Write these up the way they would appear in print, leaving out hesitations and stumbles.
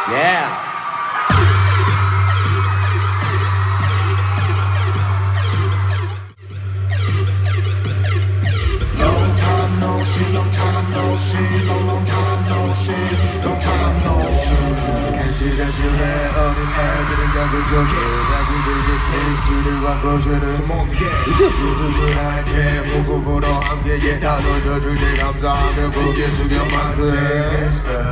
Yeah. Long time no see, long time no see, long time no see, long time no see. 간질간질해 어린 애들은 가끔 속에 자기들의 테스트를 바꿔주는 누구한테 호흡으로 함께 다 넣어줄 때 감사하며 고개 숙여만세.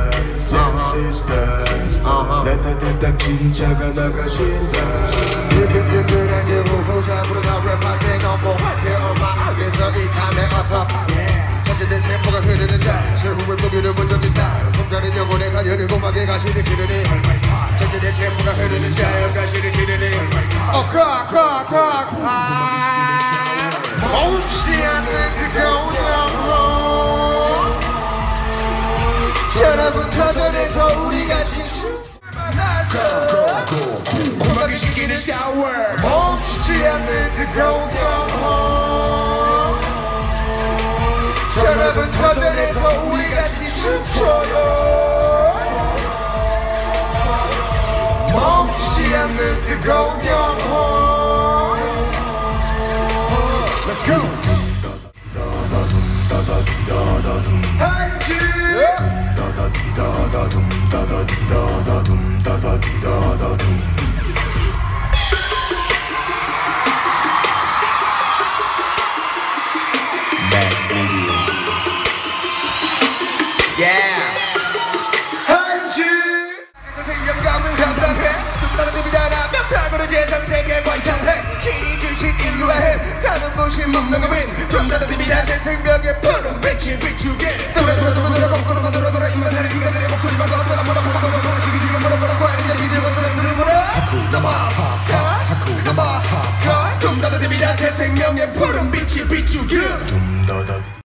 내 진짜가 나가신다. 뜨끈뜨끈하게 호흡 잡으러 나 랩할 때 너무한테 엄마 안에서 이 탐에 어떡하 천재된 세포가 흐르는 자 최후의 무기를 본 적 있다. 손가는 영혼의 가열을 고막에 가시를 치르니 천재된 세포가 흐르는 자 가시를 치르니 멈추지 않는 뜨거운 영혼 전화부터 전해서 우리가 진실 고막을 식히는 샤워 멈추지 않는 뜨거운 영혼 전화부터 전해서 우리가 지수쳐요 멈추지 않는 뜨거운 영혼 Let's go! 한지 Mass Media. Yeah. 한지 생명감을 감당해 뚱따는 놈이잖아 명상으로 제3세계 관찰해 신이 그신 인류화해 다른 무신 먹는 윈 뚱따는 놈이란 새 생명의 푸른 빛이 비추게 돌아 거꾸로 돌아 이만 사는 인간들의 목소리만 걷더라 뭐라 지금 뭐라 과연 인간이 믿을 것처럼 뭐라 하쿠나 마타타 뚱따는 놈이란 새 생명의 푸른 빛이 비추게